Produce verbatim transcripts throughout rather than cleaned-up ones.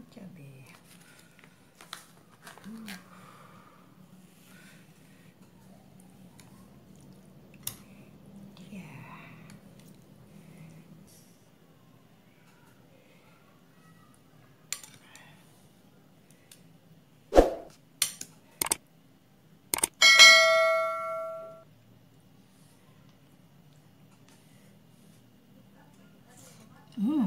cabai. Uh. Dia. Hmm.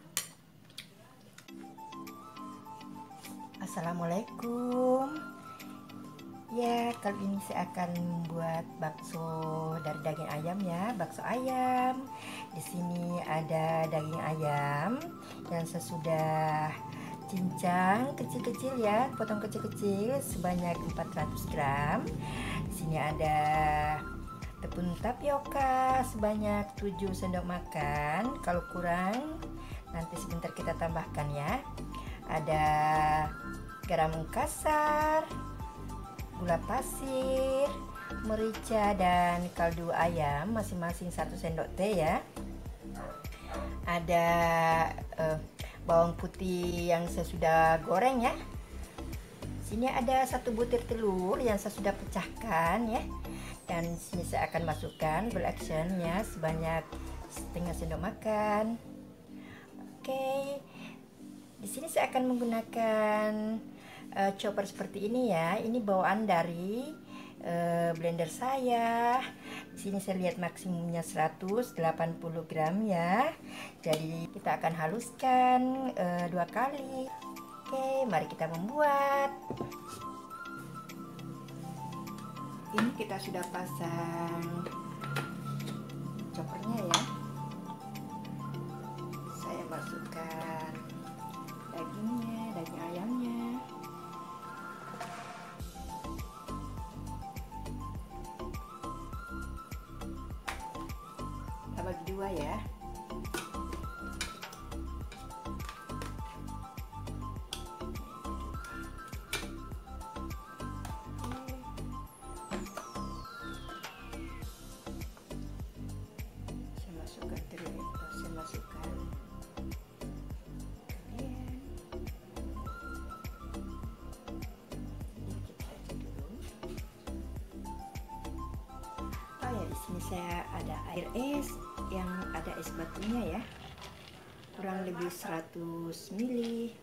Assalamualaikum. Ya, kali ini saya akan membuat bakso dari daging ayam ya, bakso ayam. Di sini ada daging ayam yang saya sudah cincang kecil-kecil ya, potong kecil-kecil sebanyak empat ratus gram. Di sini ada tepung tapioka sebanyak tujuh sendok makan. Kalau kurang nanti sebentar kita tambahkan ya. Ada garam kasar, gula pasir, merica, dan kaldu ayam masing-masing satu sendok teh ya. Ada eh, bawang putih yang saya sudah goreng ya. Sini ada satu butir telur yang saya sudah pecahkan ya. Dan sini saya akan masukkan double actionnya sebanyak setengah sendok makan. Oke, di sini saya akan menggunakan uh, chopper seperti ini ya. Ini bawaan dari uh, blender saya. Di sini saya lihat maksimumnya seratus delapan puluh gram ya. Jadi kita akan haluskan uh, dua kali. Oke, mari kita membuat. Ini kita sudah pasang choppernya ya. Saya masukkan dagingnya, daging ayamnya. Kita bagi dua ya. Ya, di sini saya ada air es yang ada es batunya ya, kurang lebih seratus mililiter.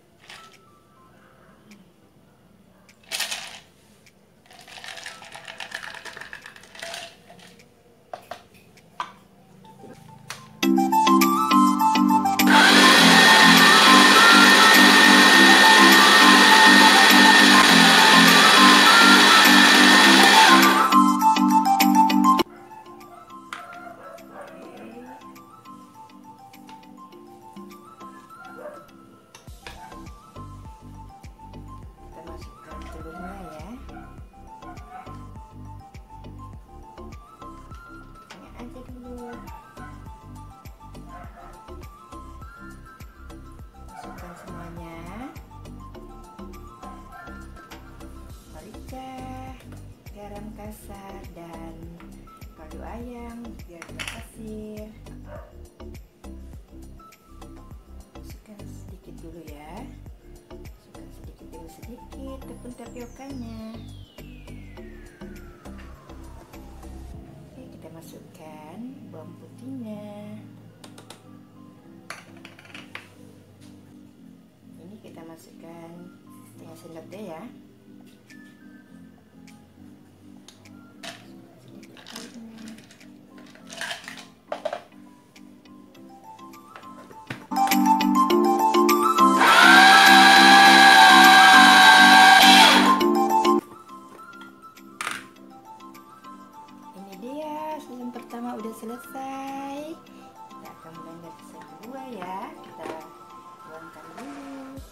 Masukkan semuanya, merica, garam kasar, dan kaldu ayam, biar gula pasir. Masukkan sedikit dulu ya, masukkan sedikit dulu sedikit tepung tapiokanya. Oke, kita masukkan bawang putihnya. Kita masukkan setengah sendok teh ya. Ini dia season pertama udah selesai. Kita akan blender season kedua ya. Kita tuangkan dulu.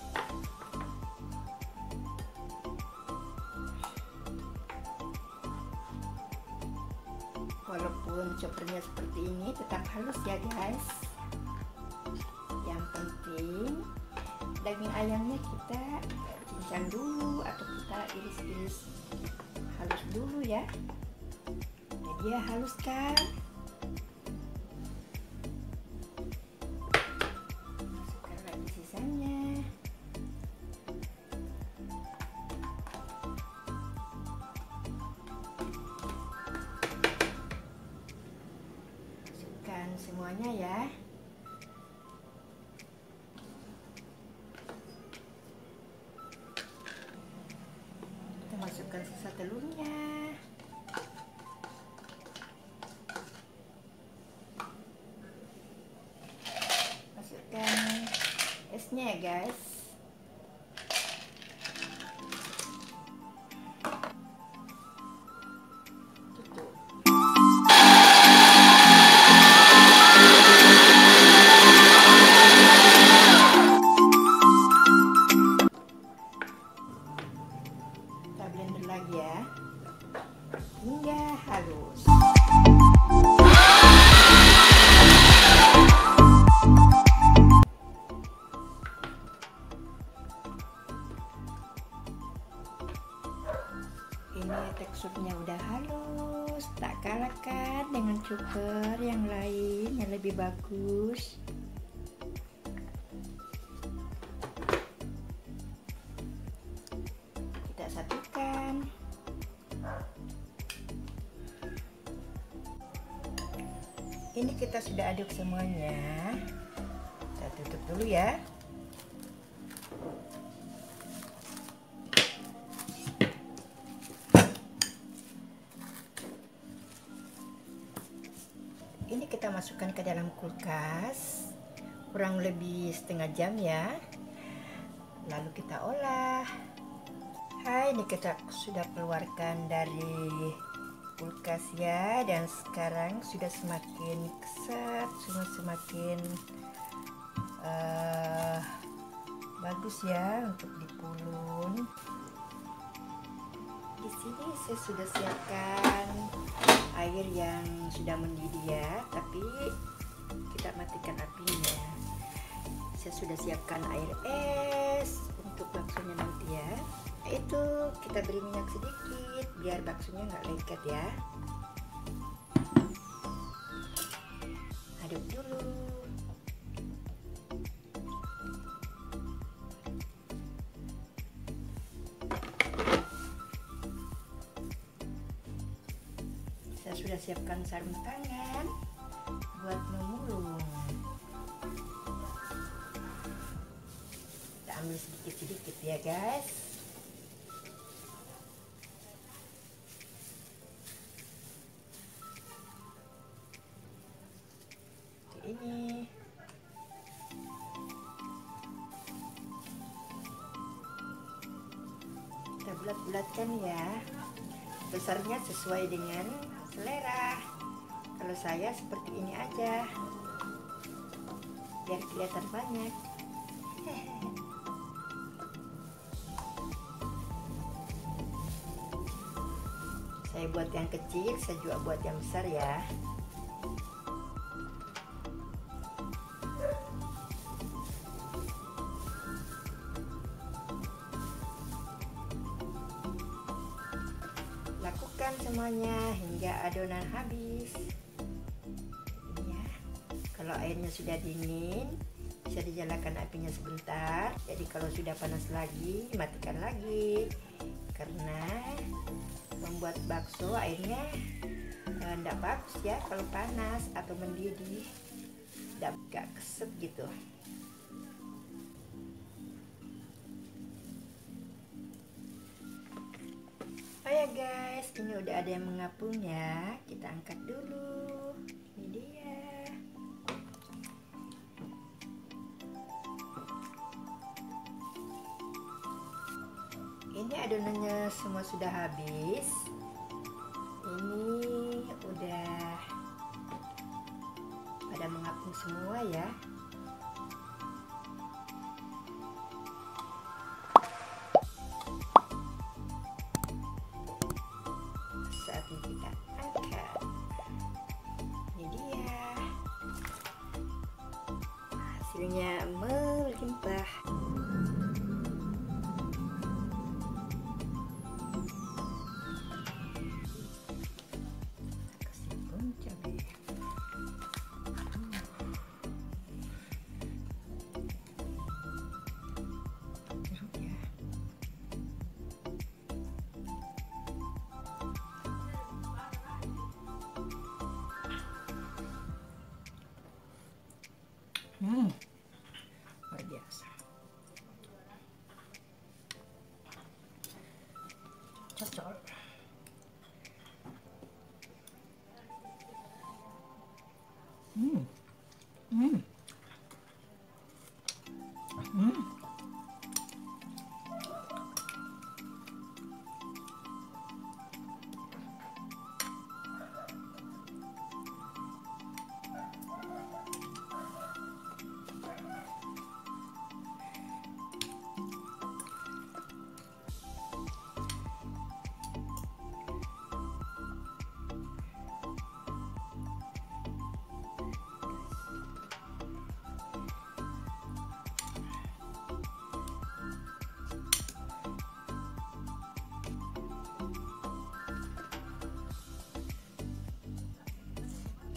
Walaupun choppernya seperti ini tetap halus ya guys. Yang penting daging ayamnya kita cincang dulu atau kita iris-iris halus dulu ya. Nah, dia halus kan? Masukkan lagi sisanya. semuanya ya. Kita masukkan sisa telurnya. Masukkan esnya ya guys. Blender lagi ya hingga halus. Ini teksturnya udah halus, tak kalah kan dengan chopper yang lain yang lebih bagus. Satukan. Ini kita sudah aduk semuanya. Kita tutup dulu ya. Ini kita masukkan ke dalam kulkas kurang lebih setengah jam ya. Lalu kita olah. Hai, ini kita sudah keluarkan dari kulkas ya, dan sekarang sudah semakin kesat, sudah semakin uh, bagus ya untuk dipulung. Di sini saya sudah siapkan air yang sudah mendidih ya, tapi kita matikan apinya. Saya sudah siapkan air es untuk baksonya nanti ya. Itu kita beri minyak sedikit biar baksonya nggak lengket ya. Aduk dulu. Saya sudah siapkan sarung tangan buat memulung. Kita ambil sedikit-sedikit ya guys. Ini kita bulat-bulatkan ya, besarnya sesuai dengan selera. Kalau saya seperti ini aja biar kelihatan banyak. Saya buat yang kecil, saya juga buat yang besar ya. Lakukan semuanya hingga adonan habis. Ya. Kalau airnya sudah dingin, bisa dinyalakan apinya sebentar. Jadi kalau sudah panas lagi, matikan lagi. Karena membuat bakso airnya tidak eh, bagus ya kalau panas atau mendidih, tidak keset gitu. Oh ya guys, ini udah ada yang mengapung ya. Kita angkat dulu. Ini dia. Ini adonannya semua sudah habis. Ini udah pada mengapung semua ya. Saatnya kita angkat. Ini dia. Hasilnya melimpah.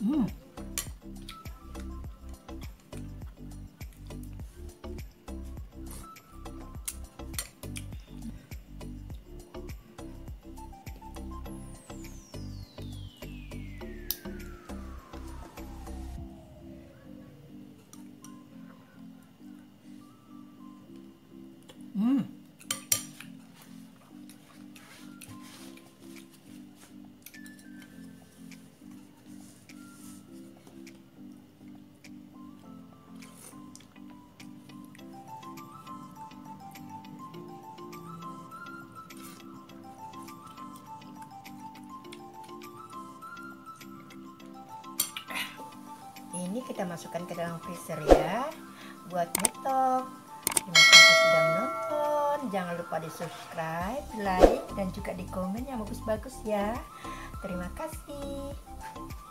Hmm. Hmm. Ini kita masukkan ke dalam freezer ya, buat nyetok. Terima kasih sudah menonton. Jangan lupa di subscribe, like, dan juga di komen yang bagus-bagus ya. Terima kasih.